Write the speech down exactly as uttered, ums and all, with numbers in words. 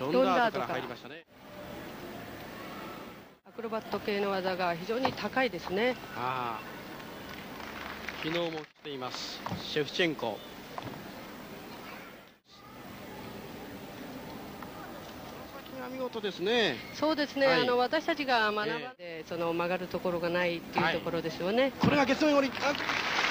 ロンダートから入りましたね。 アクロバット系の技が非常に高いですね。 ああ、昨日も来ていますシェフチェンコ。見事ですね。 そうですね、 はい、 あの私たちが学ばで、えー、その曲がるところがないっていうところですよね。 これが月面折り、